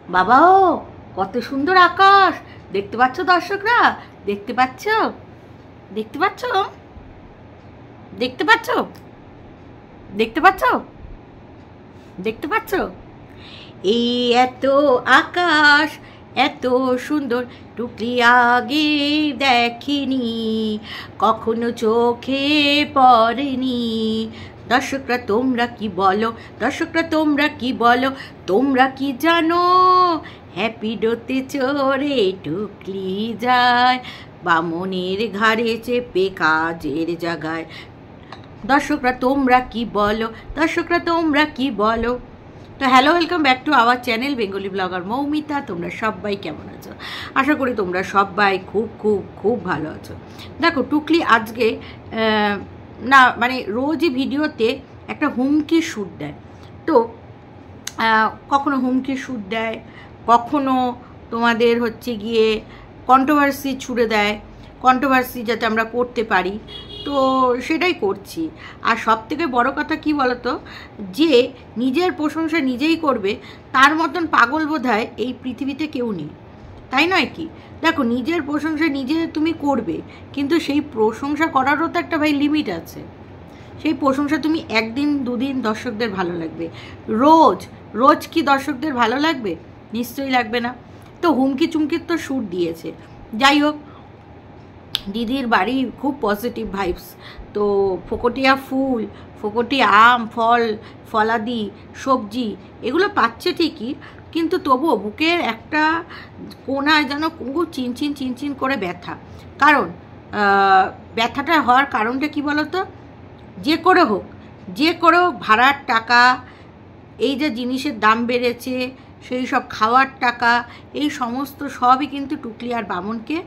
বাবাও কত সুন্দর আকাশ দেখতে পাচ্ছ দর্শকরা? দেখতে পাচ্ছ? দেখতে পাচ্ছ? দেখতে পাচ্ছ? দেখতে পাচ্ছ? দেখতে পাচ্ছ? এই এত আকাশ এত সুন্দর টুকলি আগে দেখিনি, কখনো চোখে পড়েনি। দর্শকরা তোমরা কি বলো? দর্শকরা তোমরা কি বলো? তোমরা কি জানো হ্যাপি ডোতে চড়ে টুকলি যায় বামনের ঘাড়ে চেপে কাজের জায়গায়। দর্শকরা তোমরা কি বলো? দর্শকরা তোমরা কি বলো? তো hello, welcome back to our channel Bengali blogger Moumita. তোমরা সবাই কেমন আছো? আশা করি তোমরা সবাই খুব খুব খুব ভালো আছো। দেখো, টুকলি আজকে না মানে রোজই ভিডিওতে একটা হুমকি শ্যুট দেয়। তো কখনো হুমকি শ্যুট দেয়, কখনো তোমাদের হচ্ছে গিয়ে কন্ট্রোভার্সি ছুড়ে দেয়, কন্ট্রোভার্সি যাতে আমরা করতে পারি। তো সেটাই করছি। আর সবথেকে বড় কথা কি বলতো, যে নিজের প্রশংসা নিজেই করবে তার মতন পাগল বোধহয় এই পৃথিবীতে কেউ নেই, তাই নয় কি? দেখো, নিজের প্রশংসা নিজে তুমি করবে, কিন্তু সেই প্রশংসা করারও তো একটা লিমিট আছে। সেই প্রশংসা তুমি একদিন দুদিন দর্শকদের ভালো লাগবে, রোজ রোজ কি দর্শকদের ভালো লাগবে? নিশ্চয়ই লাগবে না। তো হুমকি চুমকির তো শ্যুট দিয়েছে। যাই হোক, দিদির বাড়ি খুব পজিটিভ ভাইবস। তো ফোকটিয়া ফুল, ফোকটি আম, ফলাদি, সবজি এগুলো পাচ্ছে ঠিকই, কিন্তু তবুও বুকের একটা কোনায় যেন খুব চিনচিন চিনচিন করে ব্যথা। কারণ ব্যথাটা হওয়ার কারণটা কি বলতো? যে করে হোক ভাড়ার টাকা, এই যে জিনিসের দাম বেড়েছে, সেই সব খাওয়ার টাকা, এই সমস্ত সবই কিন্তু টুকলি আর বামনকে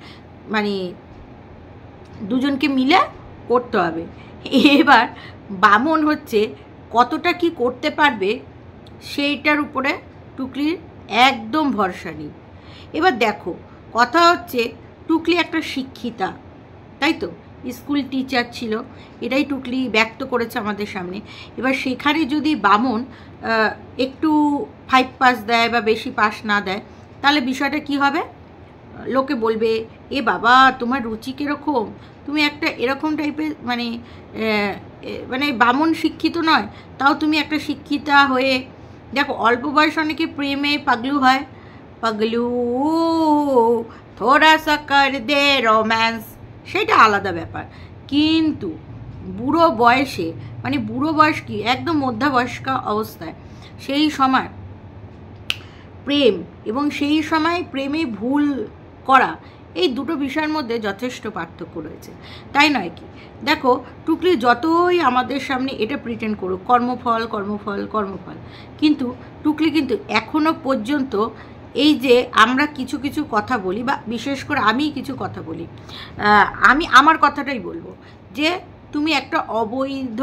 দুজনকে মিলে করতে হবে। এবার বামন হচ্ছে কতটা কি করতে পারবে সেইটার উপরে টুকলির একদম ভরসা নেই। এবার দেখো, কথা হচ্ছে টুকলি একটা শিক্ষিতা, তাই তো? স্কুল টিচার ছিল, এটাই টুকলি ব্যক্ত করেছে আমাদের সামনে। এবার সেখানে যদি বামন একটু 5 পাস দেয় বা বেশি পাস না দেয়, তাহলে বিষয়টা কি হবে? লোকে বলবে, এ বাবা তোমার রুচি কীরকম, তুমি একটা এরকম টাইপের মানে বামন শিক্ষিত নয়, তাও তুমি একটা শিক্ষিতা হয়ে। দেখো, অল্প বয়স অনেকে প্রেমে পাগলু হয়, পাগলু থোড়া সা কর দে রোম্যান্স, সেটা আলাদা ব্যাপার। কিন্তু বুড়ো বয়সে, বুড়ো বয়স কি একদম মধ্যাবয়স্কা অবস্থায়, সেই সময় প্রেম এবং সেই সময় প্রেমে ভুল করা, এই দুটো বিষয়ের মধ্যে যথেষ্ট পার্থক্য রয়েছে, তাই নয় কি? দেখো, টুকলি যতই আমাদের সামনে এটা প্রিটেন্ড করুক কর্মফল কর্মফল কর্মফল, কিন্তু টুকলি কিন্তু এখনো পর্যন্ত এই যে আমরা কিছু কিছু কথা বলি, বা বিশেষ করে আমি কিছু কথা বলি, আমি আমার কথাটাই বলবো, যে তুমি একটা অবৈধ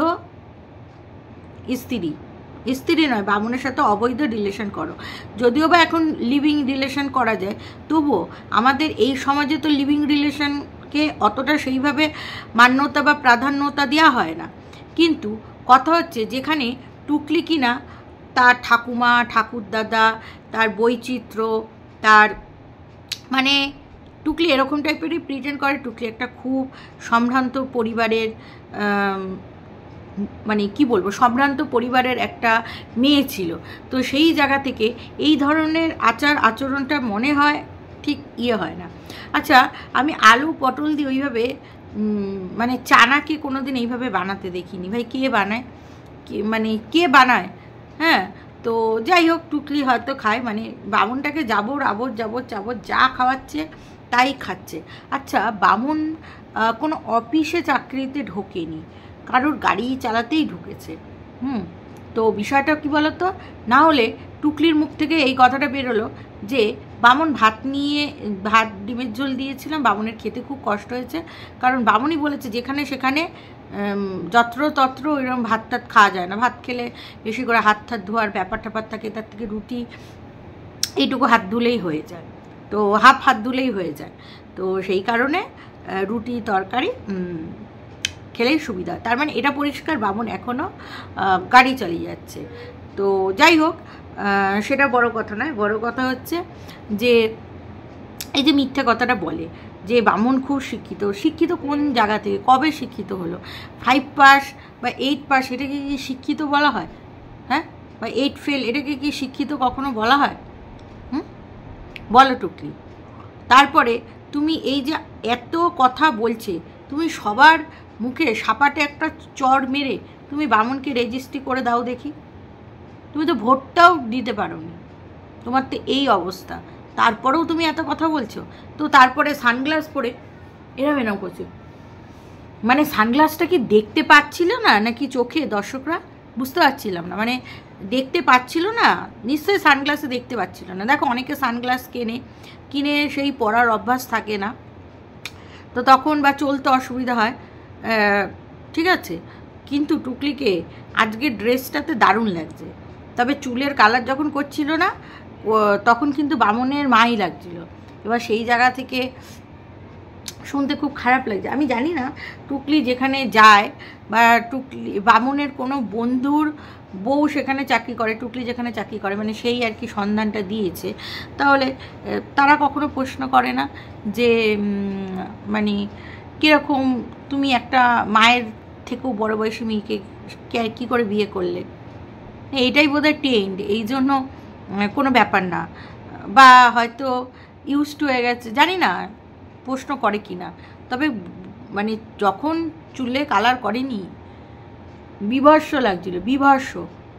স্ত্রী নয়, বামুনের সাথে অবৈধ রিলেশন করো। যদিও বা এখন লিভিং রিলেশন করা যায়, তবুও আমাদের এই সমাজে তো লিভিং রিলেশনকে অতটা সেইভাবে মান্যতা বা প্রাধান্যতা দেওয়া হয় না। কিন্তু কথা হচ্ছে, যেখানে টুকলি কিনা তার ঠাকুমা, ঠাকুরদাদা, তার বৈচিত্র্য, তার টুকলি এরকম টাইপেরই প্রিটেন্ড করে। টুকলি একটা খুব সম্ভ্রান্ত পরিবারের কি বলবো, সম্ভ্রান্ত পরিবারের একটা মেয়ে ছিল। তো সেই জায়গা থেকে এই ধরনের আচরণটা মনে হয় ঠিক হয় না। আচ্ছা, আমি আলু পটল দিয়ে ওইভাবে চানাকে কোনো দিন এইভাবে বানাতে দেখিনি ভাই। কে বানায়? কে বানায়? হ্যাঁ, তো যাই হোক, টুকলি হয়তো খায়, বামুনটাকে যাবর যা খাওয়াচ্ছে তাই খাচ্ছে। আচ্ছা, বামুন কোনো অফিসে চাকরিতে ঢোকেনি, কারোর গাড়ি চালাতেই ঢুকেছে। তো বিষয়টা কি বলতো? না হলে টুকলির মুখ থেকে এই কথাটা বেরোলো যে বামুন ভাত ডিমের ঝোল দিয়েছিলাম, বামুনের খেতে খুব কষ্ট হয়েছে, কারণ বামুনই বলেছে যেখানে সেখানে যত্রতত্র ওইরকম ভাত টাত খাওয়া যায় না, ভাত খেলে বেশি করে হাত ধোয়ার ব্যাপার ট্যাপার থাকে, তার থেকে রুটি এইটুকু হাত ধুলেই হয়ে যায়, তো হাত ধুলেই হয়ে যায়। তো সেই কারণে রুটি তরকারি খেলেই সুবিধা। তার এটা পরিষ্কার বামুন এখনও গাড়ি চালিয়ে যাচ্ছে। তো যাই হোক, সেটা বড় কথা নয়। বড় কথা হচ্ছে যে এই যে মিথ্যা কথাটা বলে যে বামন খুব শিক্ষিত। শিক্ষিত কোন জায়গা থেকে, কবে শিক্ষিত হলো? 5 পাস বা 8 পাস এটাকে কি শিক্ষিত বলা হয়? হ্যাঁ, বা 8 ফেল এটাকে কি শিক্ষিত কখনো বলা হয়? বলো টুকলি। তারপরে তুমি এই যে এত কথা বলছে, তুমি সবার মুখে সাপাটে একটা চড় মেরে তুমি বামনকে রেজিস্ট্রি করে দাও দেখি। তুমি তো ভোটটাও দিতে পারোনি, তোমার তো এই অবস্থা, তারপরেও তুমি এত কথা বলছো। তো তারপরে সানগ্লাস পরে এরম করছো, মানে সানগ্লাসটা কি দেখতে পাচ্ছিল না নাকি চোখে? দর্শকরা বুঝতে পারছিলাম না, মানে দেখতে পাচ্ছিল না, নিশ্চয়ই সানগ্লাসে দেখতে পাচ্ছিল না। দেখো অনেকে সানগ্লাস কিনে সেই পরার অভ্যাস থাকে না, তো তখন বা চলতে অসুবিধা হয়, ঠিক আছে। কিন্তু টুকলিকে আজকে ড্রেসটাতে দারুণ লাগছে, তবে চুলের কালার যখন করছিল না তখন কিন্তু বামনের মাই লাগছিল। এবার সেই জায়গা থেকে শুনতে খুব খারাপ লাগছে। আমি জানি না টুকলি যেখানে যায় বা টুকলি বামনের কোনো বন্ধুর বউ সেখানে চাকরি করে, টুকলি যেখানে চাকরি করে, মানে সেই আর কি সন্ধানটা দিয়েছে, তাহলে তারা কখনো প্রশ্ন করে না যে মানে কীরকম তুমি একটা মায়ের থেকেও বড় বয়সী মেয়েকে কী করে বিয়ে করলে? এইটাই বোধহয় ট্রেন্ড, এই জন্য কোনো ব্যাপার না, বা হয়তো ইউজড হয়ে গেছে, জানি না প্রশ্ন করে কি না। তবে মানে যখন চুলে কালার করেনি বিভৎস লাগছিল, বিভৎস।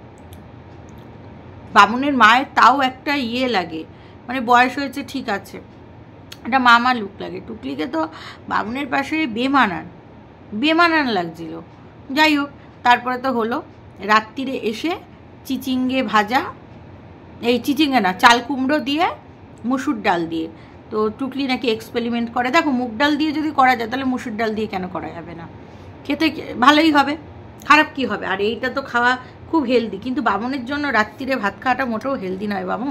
বামুনের মায়ের তাও একটা লাগে, মানে বয়স হয়েছে ঠিক আছে, একটা মামা লুক লাগে। টুকলিকে তো বামুনের পাশে বেমানান লাগছিল। যাই হোক, তারপরে তো হলো রাত্রিরে এসে চিচিঙ্গে ভাজা, এই চিচিঙ্গে না, চাল কুমড়ো দিয়ে মুসুর ডাল দিয়ে। তো টুকলি নাকি এক্সপেরিমেন্ট করে, দেখো মুগ ডাল দিয়ে যদি করা যায় তাহলে মুসুর ডাল দিয়ে কেন করা যাবে না? খেতে ভালোই হবে, খারাপ কি হবে? আর এইটা তো খাওয়া খুব হেলদি, কিন্তু বামনের জন্য রাত্রিরে ভাত খাওয়াটা মোটেও হেলদি নয় বামন।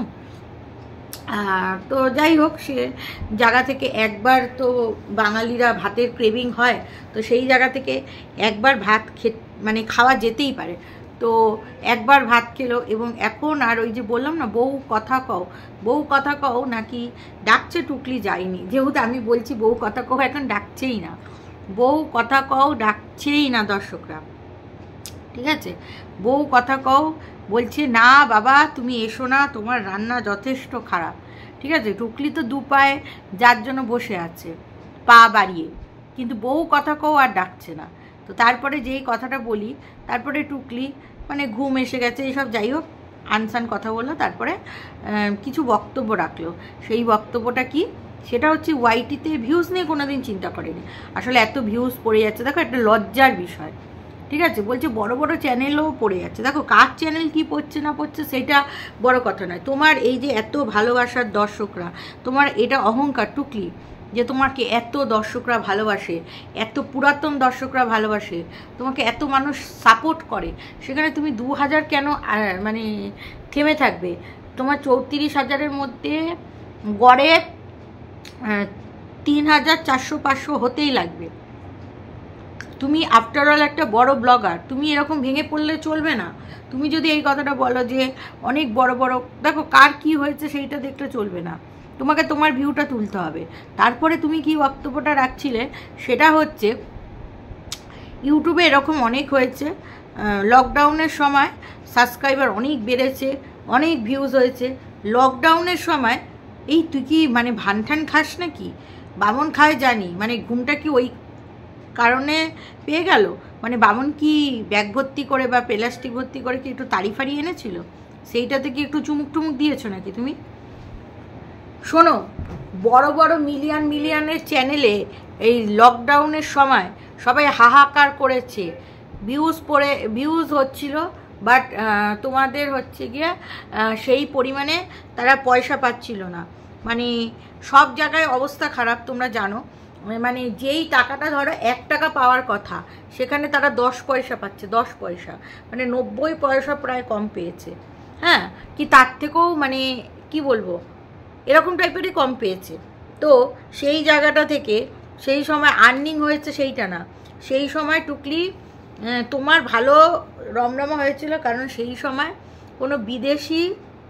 তো যাই হোক, সে জায়গা থেকে একবার তো বাঙালিরা ভাতের ক্রেভিং হয়, তো সেই জায়গা থেকে একবার ভাত মানে খাওয়া যেতেই পারে। তো একবার ভাত খেলো, এবং এখন আর ওই যে বললাম না বউ কথা কও নাকি ডাকছে, টুকলি যায়নি, যেহেতু আমি বলছি বউ কথা কও, এখন ডাকছেই না, বউ কথা কও ডাকছেই না দর্শকরা, ঠিক আছে। বউ কথা কও বলছে না বাবা তুমি এসো না, তোমার রান্না যথেষ্ট খারাপ, ঠিক আছে। টুকলি তো দু পায়ে যার জন্য বসে আছে পা বাড়িয়ে, কিন্তু বউ কথা কও আর ডাকছে না। তো তারপরে যেই কথাটা বলি, তারপরে টুকলি মানে ঘুম এসে গেছে, এইসব যাই হোক আনসান কথা বললো, তারপরে কিছু বক্তব্য রাখলো। সেই বক্তব্যটা কি, সেটা হচ্ছে ওয়াইটিতে ভিউজ নিয়ে কোনোদিন চিন্তা করেনি, আসলে এত ভিউজ পড়ে যাচ্ছে, দেখো একটা লজ্জার বিষয়, ঠিক আছে। বলছে বড় বড় চ্যানেলও পড়ে যাচ্ছে, দেখো কার চ্যানেল কি পড়ছে না পড়ছে সেটা বড় কথা নয়, তোমার এই যে এত ভালোবাসার দর্শকরা, তোমার এটা অহংকার টুকলি, যে তোমাকে এত দর্শকরা ভালোবাসে, এত পুরাতন দর্শকরা ভালোবাসে, তোমাকে এত মানুষ সাপোর্ট করে, সেখানে তুমি 2000 কেন মানে থেমে থাকবে? তোমার 34,000-এর মধ্যে গড়ে 3,000, 400, 500 হতেই লাগবে। তুমি আফটারঅল একটা বড় ব্লগার, তুমি এরকম ভেঙে পড়লে চলবে না। তুমি যদি এই কথাটা বলো যে অনেক বড় বড়, দেখো কার কি হয়েছে সেইটা দেখলে চলবে না, তোমাকে তোমার ভিউটা তুলতে হবে। তারপরে তুমি কি বক্তব্যটা রাখছিলে সেটা হচ্ছে, ইউটিউবে এরকম অনেক হয়েছে, লকডাউনের সময় সাবস্ক্রাইবার অনেক বেড়েছে, অনেক ভিউজ হয়েছে, লকডাউনের সময় এই তুই কি মানে ভানঠান খাস নাকি? বামন খায় জানি, মানে ঘুমটা কি ওই কারণে পেয়ে গেল? মানে বামন কি ব্যাগ ভর্তি করে বা প্লাস্টিক ভর্তি করে কি একটু তাড়ি ফাড়ি এনেছিল, সেইটাতে কি একটু চুমুক টুমুক দিয়েছো নাকি তুমি? শোনো, বড় বড় মিলিয়নের চ্যানেলে এই লকডাউনের সময় সবাই হাহাকার করেছে, ভিউজ হচ্ছিল, বাট তোমাদের হচ্ছে গিয়ে সেই পরিমাণে তারা পয়সা পাচ্ছিল না, মানে সব জায়গায় অবস্থা খারাপ তোমরা জানো, মানে যেই টাকাটা ধরো 1 টাকা পাওয়ার কথা সেখানে তারা 10 পয়সা পাচ্ছে, 10 পয়সা, মানে 90 পয়সা প্রায় কম পেয়েছে, হ্যাঁ কি তার থেকেও মানে কি বলবো এরকম টাইপেরই কম পেয়েছে। তো সেই জায়গাটা থেকে সেই সময় আর্নিং হয়েছে সেইটা না, সেই সময় টুকলি তোমার ভালো রমরমা হয়েছিল, কারণ সেই সময় কোনো বিদেশি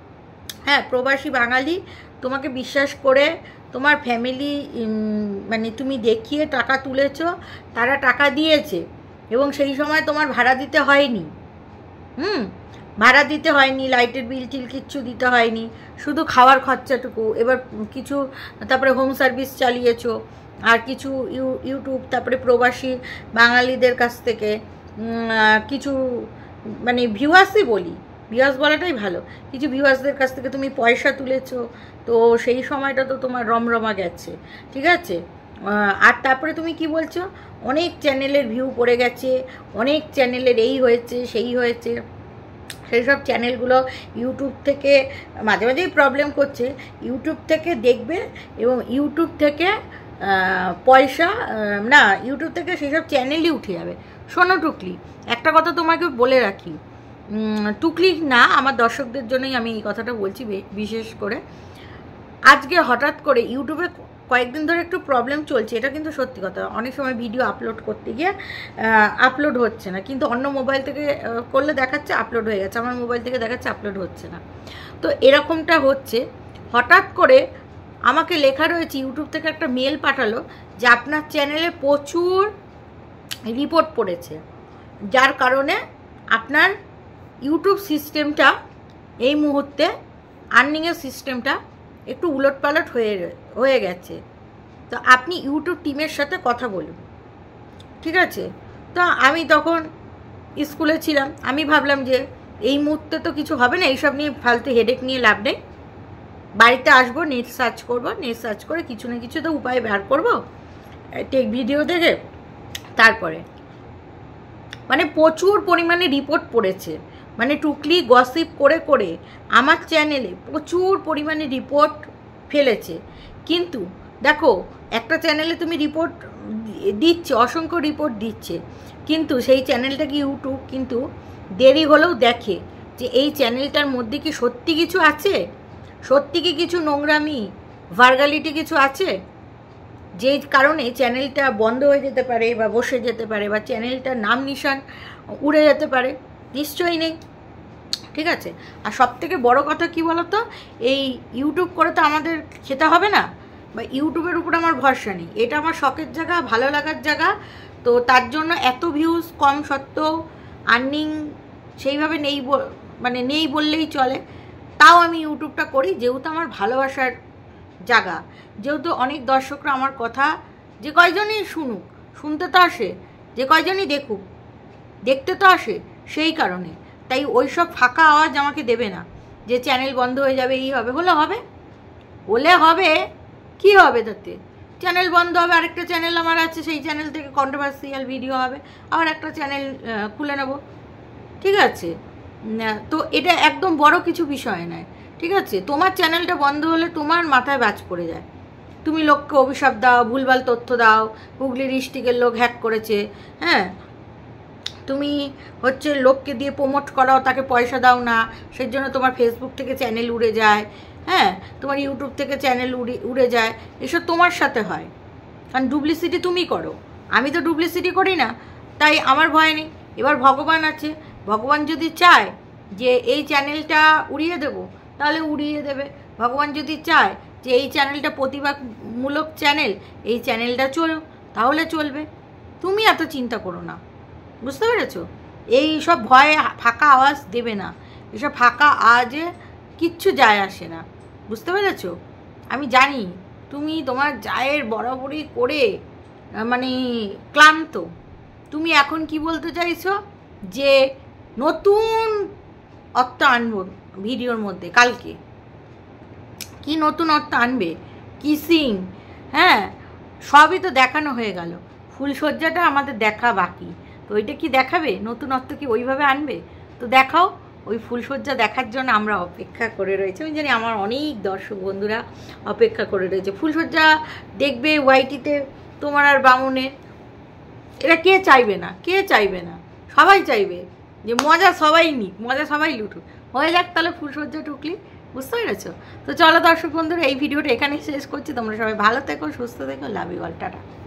হ্যাঁ, প্রবাসী বাঙালি তোমাকে বিশ্বাস করে তোমার ফ্যামিলি মানে তুমি দেখিয়ে টাকা তুলেছ, তারা টাকা দিয়েছে এবং সেই সময় তোমার ভাড়া দিতে হয়নি। ভাড়া দিতে হয়নি, লাইটের বিল টিল কিচ্ছু দিতে হয়নি, শুধু খাওয়ার খরচাটুকু। এবার কিছু তারপরে হোম সার্ভিস চালিয়েছো, আর কিছু ইউটিউব তারপরে প্রবাসী বাঙালিদের কাছ থেকে কিছু মানে ভিউয়ার্সই বলি, ভিউয়ার্স বলাটাই ভালো, কিছু ভিউয়ার্সদের কাছ থেকে তুমি পয়সা তুলেছো। তো সেই সময়টা তো তোমার রমরমা গেছে, ঠিক আছে। আর তারপরে তুমি কি বলছো, অনেক চ্যানেলের ভিউ পড়ে গেছে, অনেক চ্যানেলের এই হয়েছে সেই হয়েছে। সেই সব চ্যানেলগুলো ইউটিউব থেকে মাঝে মাঝেই প্রবলেম করছে, ইউটিউব থেকে দেখবে এবং ইউটিউব থেকে পয়সা না, ইউটিউব থেকে সেই সব চ্যানেলই উঠে যাবে। শোনো টুকলি, একটা কথা তোমাকে বলে রাখি, টুকলি না, আমার দর্শকদের জন্যই আমি এই কথাটা বলছি বিশেষ করে। আজকে হঠাৎ করে ইউটিউবে কয়েকদিন ধরে একটু প্রবলেম চলছে, এটা কিন্তু সত্যি কথা। অনেক সময় ভিডিও আপলোড করতে গিয়ে আপলোড হচ্ছে না, কিন্তু অন্য মোবাইল থেকে করলে দেখাচ্ছে আপলোড হয়ে গেছে, আমার মোবাইল থেকে দেখাচ্ছে আপলোড হচ্ছে না। তো এরকমটা হচ্ছে। হঠাৎ করে আমাকে লেখা রয়েছে, ইউটিউব থেকে একটা মেল পাঠালো যে আপনার চ্যানেলে প্রচুর রিপোর্ট পড়েছে, যার কারণে আপনার ইউটিউব সিস্টেমটা এই মুহূর্তে আর্নিংয়ের সিস্টেমটা একটু উলটপালট হয়ে গেছে। তো আপনি ইউটিউব টিমের সাথে কথা বলুন, ঠিক আছে। তো আমি তখন স্কুলে ছিলাম, আমি ভাবলাম যে এই মুহূর্তে তো কিছু হবে না, এইসব নিয়ে ফালতু হেডেক নিয়ে লাভ নেই। বাড়িতে আসবো, নেট সার্চ করবো, নেট সার্চ করে কিছু না কিছু তো উপায় বের করবো টেক ভিডিও দেখে। তারপরে মানে প্রচুর পরিমাণে রিপোর্ট পড়েছে, মানে টুকলি গসিপ করে করে আমার চ্যানেলে প্রচুর পরিমাণে রিপোর্ট ফেলেছে। কিন্তু দেখো, একটা চ্যানেলে তুমি রিপোর্ট দিচ্ছে, অসংখ্য রিপোর্ট দিচ্ছে, কিন্তু সেই চ্যানেলটাকে ইউটিউব কিন্তু দেরি হলেও দেখে যে এই চ্যানেলটার মধ্যে কি সত্যি কিছু আছে, সত্যি কি কিছু নোংরামি ভার্গালিটি কিছু আছে, যেই কারণে চ্যানেলটা বন্ধ হয়ে যেতে পারে বা বসে যেতে পারে বা চ্যানেলটার নাম নিশান উড়ে যেতে পারে। নিশ্চয়ই নেই, ঠিক আছে। আর সবথেকে বড় কথা কি বলতো, এই ইউটিউব করে তো আমাদের খেতে হবে না, বা ইউটিউবের উপর আমার ভরসা নেই, এটা আমার শখের জায়গা, ভালো লাগার জায়গা। তো তার জন্য এত ভিউজ কম সত্ত্বেও আর্নিং সেইভাবে নেই, মানে নেই বললেই চলে। তাও আমি ইউটিউবটা করি, যেহেতু আমার ভালোবাসার জায়গা, যেহেতু অনেক দর্শকরা আমার কথা যে কয়জনই শুনুক, শুনতে তো আসে, যে কয়জনই দেখুক, দেখতে তো আসে, সেই কারণে। তাই ওই সব ফাঁকা আওয়াজ আমাকে দেবে না যে চ্যানেল বন্ধ হয়ে যাবে, এই হবে, হলে হবে, কি হবে তাতে? চ্যানেল বন্ধ হবে, আরেকটা চ্যানেল আমার আছে, সেই চ্যানেল থেকে কন্ট্রোভার্সিয়াল ভিডিও হবে, আবার একটা চ্যানেল খুলে নেব, ঠিক আছে। তো এটা একদম বড় কিছু বিষয় নয়, ঠিক আছে। তোমার চ্যানেলটা বন্ধ হলে তোমার মাথায় বাজ পড়ে যায়, তুমি লোককে অভিশাপ দাও, ভুলভাল তথ্য দাও, হুগলি ডিস্ট্রিক্টের লোক হ্যাক করেছে, হ্যাঁ, তুমি হচ্ছে লোককে দিয়ে প্রমোট করাও, তাকে পয়সা দাও না, সেই জন্য তোমার ফেসবুক থেকে চ্যানেল উড়ে যায়, হ্যাঁ, তোমার ইউটিউব থেকে চ্যানেল উড়ে যায়, এসব তোমার সাথে হয়, কারণ ডুপ্লিসিটি তুমি করো, আমি তো ডুপ্লিসিটি করি না, তাই আমার ভয় নেই। এবার ভগবান আছে, ভগবান যদি চায় যে এই চ্যানেলটা উড়িয়ে দেবো, তাহলে উড়িয়ে দেবে। ভগবান যদি চায় যে এই চ্যানেলটা প্রতিবাদমূলক চ্যানেল, এই চ্যানেলটা চলুক, তাহলে চলবে। তুমি এত চিন্তা করো না, বুঝতে পেরেছো? এই সব ভয়ে ফাঁকা আওয়াজ দেবে না, এসব ফাঁকা আওয়াজে কিচ্ছু যায় আসে না, বুঝতে পেরেছো? আমি জানি তুমি তোমার জায়ের বরাবরই করে মানে ক্লান্ত। তুমি এখন কি বলতে চাইছো যে নতুন অর্থ আনবো ভিডিওর মধ্যে, কালকে কি নতুন অর্থ আনবে? কিসিং, হ্যাঁ, সবই তো দেখানো হয়ে গেল, ফুলসজ্জাটা আমাদের দেখা বাকি, তো ওইটা কি দেখাবে? নতুন অর্থ কি ওইভাবে আনবে? তো দেখাও, ওই ফুলসজ্জা দেখার জন্য আমরা অপেক্ষা করে রয়েছি। আমি জানি আমার অনেক দর্শক বন্ধুরা অপেক্ষা করে রয়েছে, ফুলসজ্জা দেখবে ওয়াইটিতে তোমার আর বামুনের। এটা কে চাইবে না, কে চাইবে না? সবাই চাইবে যে মজা সবাই নিক, মজা সবাই লুটুক, হয়ে যাক তাহলে ফুলসজ্জা টুকলি, বুঝতে পেরেছো? তো চলো দর্শক বন্ধুরা, এই ভিডিওটা এখানেই শেষ করছি। তোমরা সবাই ভালো থেকো, সুস্থ থেকো, লাভ ইউ অল, টাটা।